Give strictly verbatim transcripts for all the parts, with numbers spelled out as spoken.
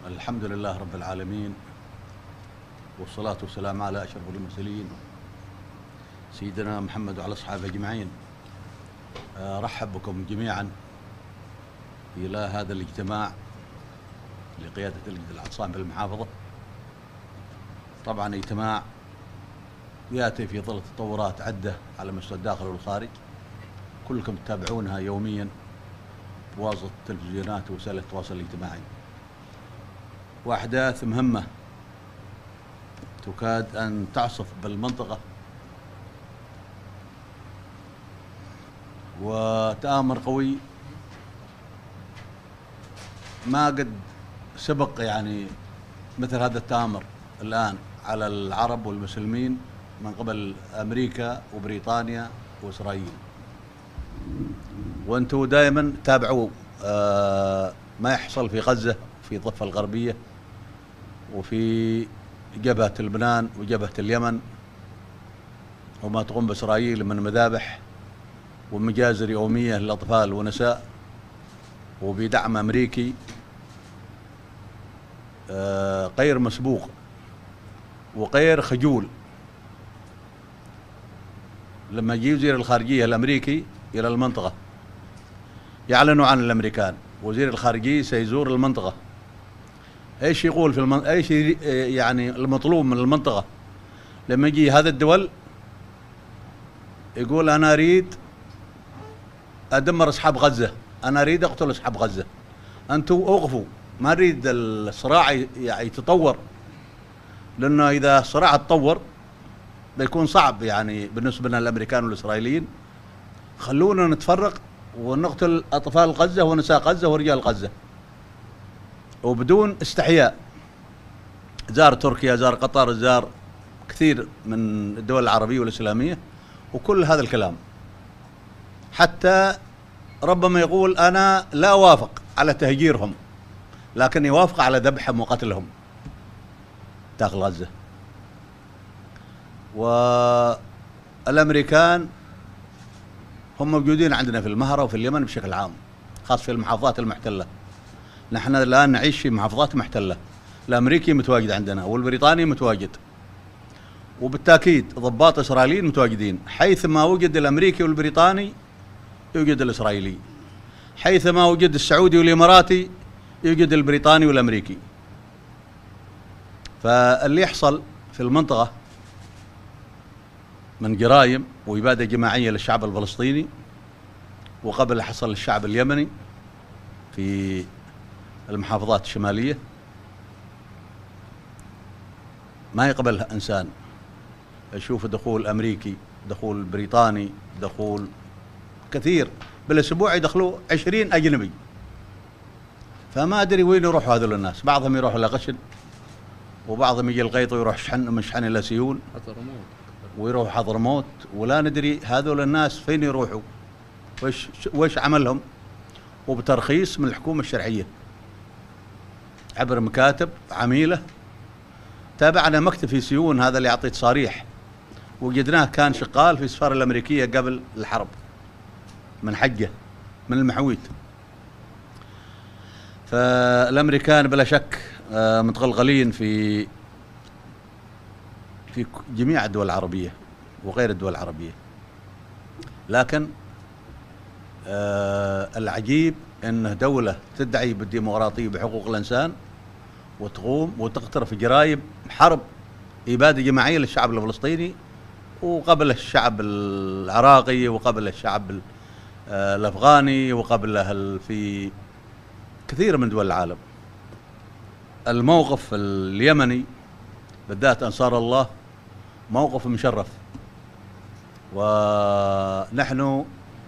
الحمد لله رب العالمين، والصلاة والسلام على أشرف المرسلين سيدنا محمد وعلى أصحابه أجمعين. أرحب بكم جميعا إلى هذا الاجتماع لقيادة لجنة الاعتصام في المحافظة. طبعا اجتماع يأتي في ظل تطورات عدة على مستوى الداخل والخارج، كلكم تتابعونها يوميا بواسطة التلفزيونات ووسائل التواصل الاجتماعي، وأحداث مهمة تكاد أن تعصف بالمنطقة، وتآمر قوي ما قد سبق يعني مثل هذا التآمر الآن على العرب والمسلمين من قبل أمريكا وبريطانيا وإسرائيل. وأنتم دائما تابعوا آه ما يحصل في غزة في الضفة الغربية وفي جبهة لبنان وجبهة اليمن، وما تقوم بإسرائيل من مذابح ومجازر يومية للأطفال والنساء، وبدعم أمريكي آه غير مسبوق وغير خجول. لما يجي وزير الخارجية الأمريكي إلى المنطقة يعلنوا عن الأمريكان، وزير الخارجية سيزور المنطقة، ايش يقول في المنطقة؟ ايش يعني المطلوب من المنطقة لما يجي هذا الدول؟ يقول أنا أريد أدمر أصحاب غزة، أنا أريد أقتل أصحاب غزة، أنتم أوقفوا، ما نريد الصراع يعني يتطور، لأنه إذا الصراع تطور بيكون صعب يعني بالنسبة لنا الأمريكان والإسرائيليين. خلونا نتفرق ونقتل أطفال غزة ونساء غزة ورجال غزة وبدون استحياء. زار تركيا، زار قطر، زار كثير من الدول العربية والإسلامية، وكل هذا الكلام، حتى ربما يقول أنا لا أوافق على تهجيرهم، لكن يوافق على ذبحهم وقتلهم داخل غزة. والأمريكان هم موجودين عندنا في المهرة وفي اليمن بشكل عام، خاص في المحافظات المحتلة. نحن الآن نعيش في محافظات محتلة، الأمريكي متواجد عندنا والبريطاني متواجد، وبالتأكيد ضباط إسرائيليين متواجدين. حيثما وجد الأمريكي والبريطاني يوجد الإسرائيلي، حيثما وجد السعودي والإماراتي يوجد البريطاني والأمريكي. فاللي يحصل في المنطقة من جرائم وإبادة جماعية للشعب الفلسطيني، وقبل حصل للشعب اليمني في المحافظات الشمالية، ما يقبلها إنسان. يشوف دخول أمريكي، دخول بريطاني، دخول كثير، بالأسبوع يدخلوا عشرين أجنبي. فما أدري وين يروحوا هذول الناس، بعضهم يروح إلى غشن، وبعضهم يجي الغيط ويروح شحن مشحن إلى سيون ويروح حضرموت، ولا ندري هذول الناس فين يروحوا، وش وش عملهم، وبترخيص من الحكومة الشرعية عبر مكاتب عميلة. تابعنا مكتب في سيون، هذا اللي يعطي تصاريح، وجدناه كان شغال في السفارة الأمريكية قبل الحرب من حقه من المحويت. فالأمريكان بلا شك متغلغلين في في جميع الدول العربية وغير الدول العربية، لكن آه العجيب أنه دولة تدعي بالديمقراطية وبحقوق الإنسان وتقوم وتقترف جرائم حرب إبادة جماعية للشعب الفلسطيني، وقبل الشعب العراقي، وقبل الشعب آه الأفغاني، وقبله في كثير من دول العالم. الموقف اليمني بالذات أنصار الله موقف مشرف، ونحن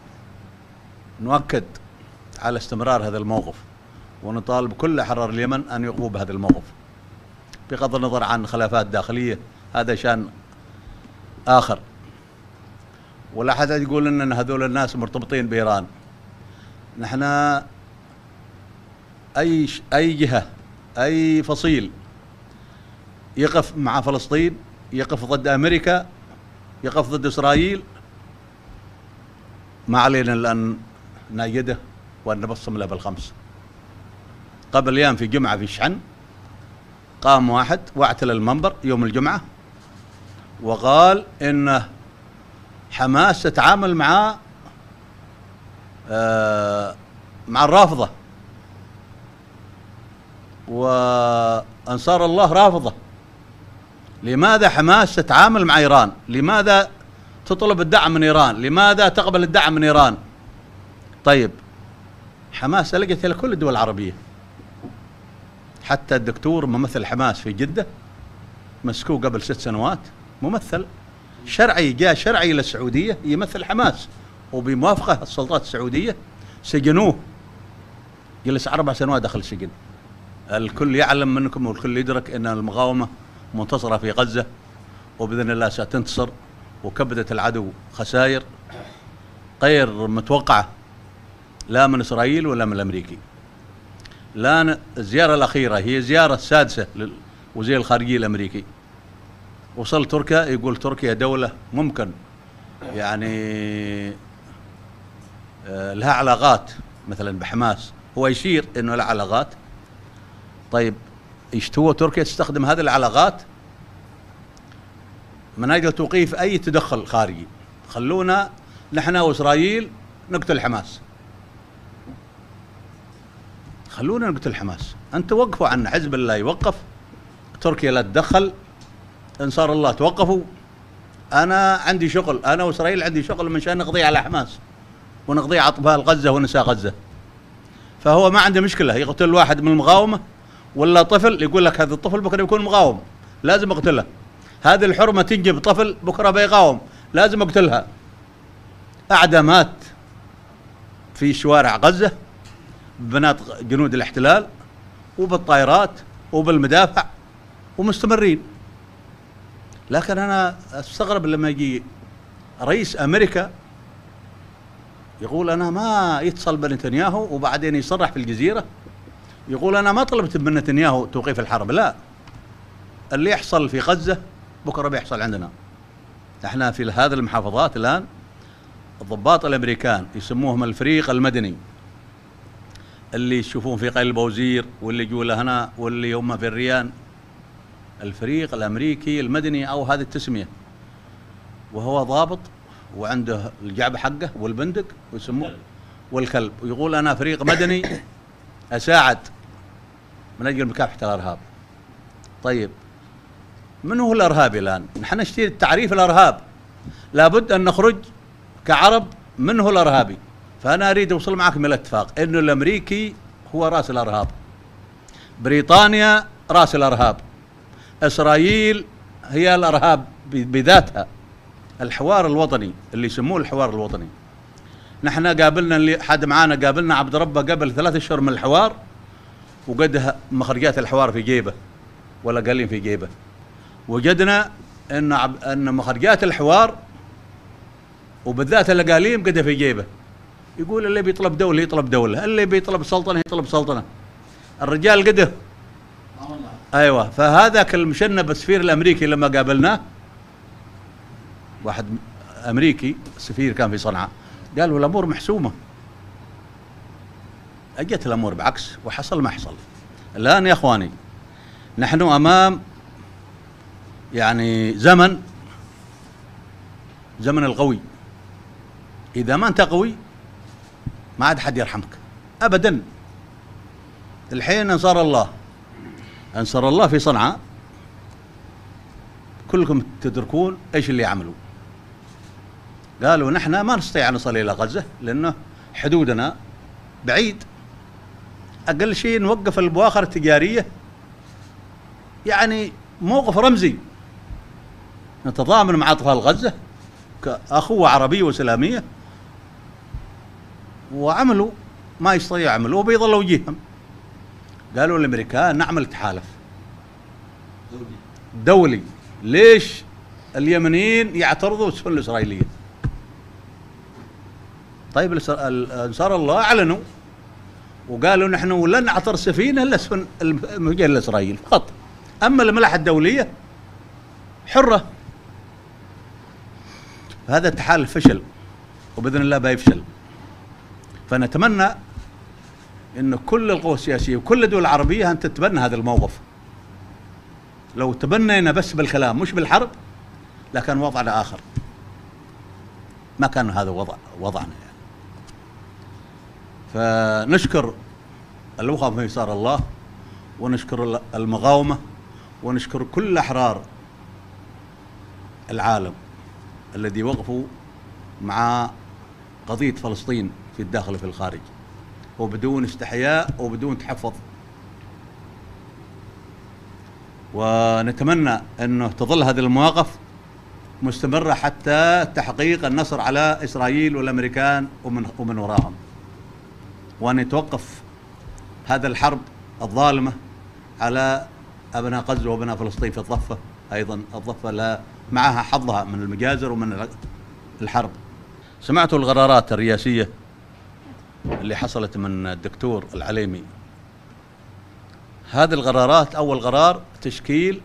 نؤكد على استمرار هذا الموقف، ونطالب كل أحرار اليمن أن يقوموا بهذا الموقف بغض النظر عن خلافات داخلية، هذا شأن آخر. ولا حد يقول أن هذول الناس مرتبطين بإيران. نحن أي أي جهة، أي فصيل يقف مع فلسطين، يقف ضد أمريكا، يقف ضد إسرائيل، ما علينا إلا أن نأيده وأن نبصم له بالخمس. قبل أيام في جمعة في الشحن قام واحد واعتلى المنبر يوم الجمعة وقال إن حماس تتعامل مع آه مع الرافضة وأنصار الله رافضة. لماذا حماس تتعامل مع إيران؟ لماذا تطلب الدعم من إيران؟ لماذا تقبل الدعم من إيران؟ طيب حماس لجت إلى كل الدول العربية، حتى الدكتور ممثل حماس في جدة مسكوه قبل ست سنوات، ممثل شرعي جاء شرعي إلى السعودية يمثل حماس، وبموافقة السلطات السعودية سجنوه، جلس أربع سنوات داخل السجن. الكل يعلم منكم والكل يدرك أن المقاومة منتصرة في غزة، وبإذن الله ستنتصر، وكبدت العدو خسائر غير متوقعة لا من إسرائيل ولا من الأمريكي. الآن الزيارة الأخيرة هي زيارة السادسة لوزير الخارجية الأمريكي، وصل تركيا، يقول تركيا دولة ممكن يعني لها علاقات مثلا بحماس، هو يشير انه لها علاقات. طيب يشتوى تركيا تستخدم هذه العلاقات من اجل توقيف اي تدخل خارجي. خلونا نحن واسرائيل نقتل حماس، خلونا نقتل حماس، انتوا وقفوا عنا، حزب الله يوقف، تركيا لا تدخل، انصار الله توقفوا، انا عندي شغل، انا واسرائيل عندي شغل من شان نقضي على حماس ونقضي على اطفال غزه ونساء غزه. فهو ما عنده مشكله يقتل واحد من المقاومه ولا طفل، يقول لك هذا الطفل بكره يكون مقاوم لازم اقتله، هذه الحرمه تنجب طفل بكره بيقاوم لازم اقتلها. اعدامات في شوارع غزه ببنات جنود الاحتلال وبالطائرات وبالمدافع ومستمرين. لكن انا استغرب لما يجي رئيس امريكا يقول انا ما يتصل بنتنياهو، وبعدين يصرح في الجزيره يقول انا ما طلبت من نتنياهو توقيف الحرب. لا، اللي يحصل في غزه بكره بيحصل عندنا. احنا في هذه المحافظات الان الضباط الامريكان يسموهم الفريق المدني، اللي يشوفون في قيل البوزير واللي يجوا هنا واللي هم في الريان، الفريق الامريكي المدني او هذه التسميه، وهو ضابط وعنده الجعبه حقه والبندق ويسموه والكلب، ويقول انا فريق مدني اساعد من اجل مكافحه الارهاب. طيب من هو الارهابي الان؟ نحن نشتري تعريف الارهاب، لابد ان نخرج كعرب من هو الارهابي. فانا اريد اوصل معكم الى اتفاق انه الامريكي هو راس الارهاب، بريطانيا راس الارهاب، اسرائيل هي الارهاب بذاتها. الحوار الوطني اللي يسموه الحوار الوطني، نحن قابلنا اللي حد معانا قابلنا عبد ربه قبل ثلاث اشهر من الحوار، وقد مخرجات الحوار في جيبه ولا قالين في جيبه، وجدنا ان عب... ان مخرجات الحوار وبالذات الاقاليم قد في جيبه. يقول اللي بيطلب دوله يطلب دوله، اللي بيطلب سلطنه يطلب سلطنه. الرجال قده ايوه. فهذاك المشنب السفير الامريكي لما قابلناه، واحد امريكي سفير كان في صنعاء، قالوا الامور محسومه. اجت الامور بعكس وحصل ما حصل. الان يا اخواني نحن امام يعني زمن زمن القوي. اذا ما انت قوي ما عاد حد يرحمك ابدا. الحين انصار الله انصار الله في صنعاء كلكم تدركون ايش اللي عملوا. قالوا نحن ما نستطيع نصل الى غزه لانه حدودنا بعيد، اقل شيء نوقف البواخر التجاريه، يعني موقف رمزي نتضامن مع اطفال غزه كاخوه عربيه واسلاميه. وعملوا ما يستطيعوا يعملوا وبيظلوا وجيههم. قالوا الامريكان نعمل تحالف دولي. ليش اليمنيين يعترضوا السفن الاسرائيليه؟ طيب انصار الله اعلنوا وقالوا نحن لن نعتر سفينه الا سفن الموجهه لاسرائيل فقط، اما الملاحه الدوليه حره. هذا التحالف فشل وباذن الله بيفشل. فنتمنى ان كل القوى السياسيه وكل الدول العربيه ان تتبنى هذا الموقف لو تبنينا بس بالكلام مش بالحرب لكان وضعنا آخر، ما كان هذا وضع وضعنا يعني. فنشكر الوقفة في يسار الله، ونشكر المقاومة، ونشكر كل أحرار العالم الذي وقفوا مع قضية فلسطين في الداخل وفي الخارج، وبدون استحياء وبدون تحفظ. ونتمنى أنه تظل هذه المواقف مستمرة حتى تحقيق النصر على إسرائيل والأمريكان ومن, ومن وراهم، وأن يتوقف هذا الحرب الظالمة على أبناء غزة وأبناء فلسطين في الضفة. أيضا الضفة لا معها حظها من المجازر ومن الحرب. سمعتوا القرارات الرئاسية اللي حصلت من الدكتور العليمي. هذه القرارات أول قرار تشكيل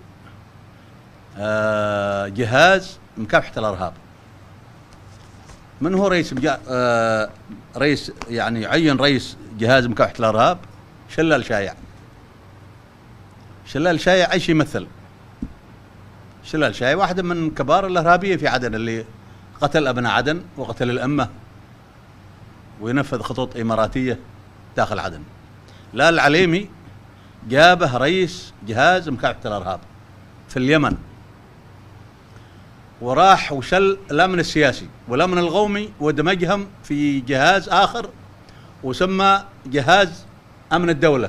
جهاز مكافحة الإرهاب. من هو رئيس رئيس يعني عين رئيس جهاز مكافحة الإرهاب؟ شلال شايع. شلال شايع ايش يمثل؟ شلال شايع واحد من كبار الإرهابيين في عدن، اللي قتل أبناء عدن وقتل الأمة وينفذ خطوط إماراتية داخل عدن. لا، العليمي جابه رئيس جهاز مكافحة الإرهاب في اليمن، وراح وشل الأمن السياسي والأمن القومي ودمجهم في جهاز آخر وسمى جهاز أمن الدولة.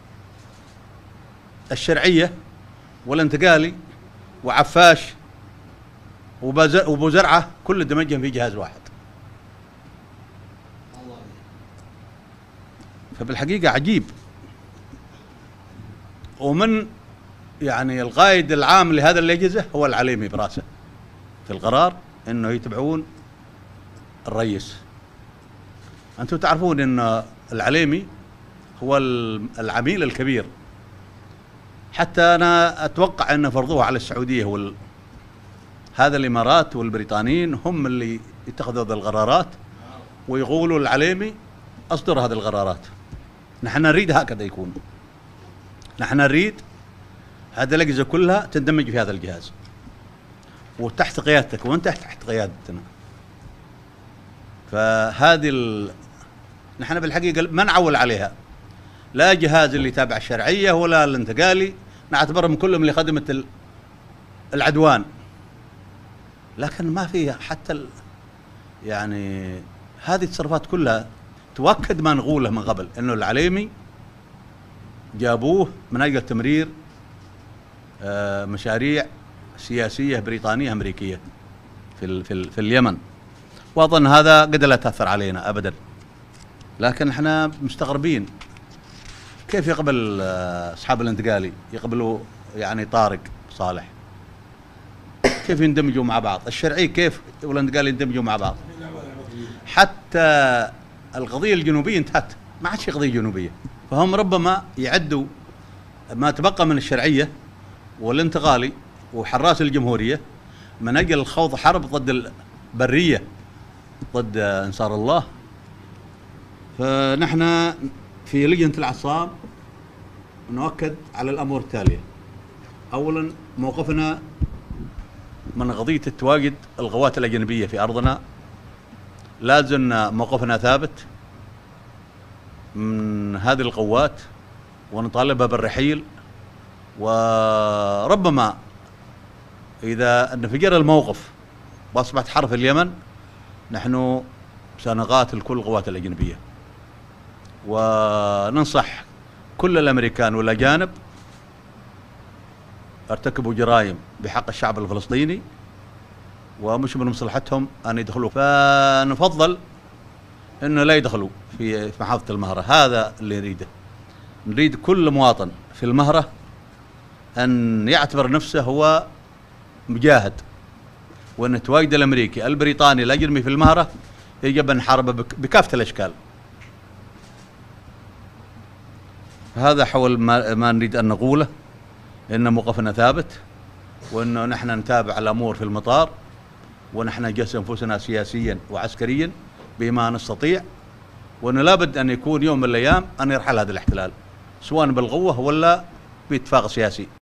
الشرعية والانتقالي وعفاش وابو زرعه كل دمجهم في جهاز واحد. فبالحقيقة عجيب. ومن يعني القائد العام لهذا الأجهزة هو العليمي براسه في القرار انه يتبعون الرئيس. انتم تعرفون ان العليمي هو العميل الكبير، حتى انا اتوقع ان فرضوه على السعودية وال هذا الامارات والبريطانيين هم اللي يتخذوا هذه القرارات ويقولوا العليمي اصدر هذه القرارات. نحن نريد هكذا يكون. نحن نريد هذه الأجهزة كلها تندمج في هذا الجهاز وتحت قيادتك وانت تحت قيادتنا. فهذه ال... نحن بالحقيقة ما نعول عليها، لا جهاز اللي تابع الشرعية ولا الانتقالي، نعتبرهم كلهم اللي خدمة العدوان. لكن ما فيها حتى ال... يعني هذه التصرفات كلها تؤكد ما نقوله من قبل، انه العليمي جابوه من اجل تمرير آه مشاريع سياسيه بريطانيه امريكيه في ال في, ال في اليمن، واظن هذا قد لا تاثر علينا ابدا. لكن احنا مستغربين كيف يقبل آه اصحاب الانتقالي يقبلوا يعني طارق صالح، كيف يندمجوا مع بعض؟ الشرعي كيف والانتقالي يندمجوا مع بعض؟ حتى القضيه الجنوبيه انتهت، ما عادش قضيه جنوبيه. فهم ربما يعدوا ما تبقى من الشرعيه والانتقالي وحراس الجمهوريه من اجل الخوض حرب ضد البريه ضد انصار الله. فنحن في لجنه العصام نؤكد على الامور التاليه. اولا، موقفنا من قضيه التواجد القوات الاجنبيه في ارضنا لا زلنا موقفنا ثابت من هذه القوات، ونطالبها بالرحيل. وربما إذا انفجر الموقف وأصبحت حرب في اليمن نحن سنقاتل كل القوات الأجنبية، وننصح كل الأمريكان والأجانب ارتكبوا جرائم بحق الشعب الفلسطيني ومش من مصلحتهم أن يدخلوا. فنفضل انه لا يدخلوا في محافظة المهرة. هذا اللي نريده. نريد كل مواطن في المهرة ان يعتبر نفسه هو مجاهد، وان التواجد الامريكي البريطاني الاجنبي في المهرة يجب ان نحاربه بكافة الاشكال. هذا حول ما, ما نريد ان نقوله، ان موقفنا ثابت، وانه نحن نتابع الامور في المطار، ونحن نجهز انفسنا سياسيا وعسكريا بما نستطيع، وانه لابد ان يكون يوم من الايام ان يرحل هذا الاحتلال، سواء بالقوه ولا باتفاق سياسي.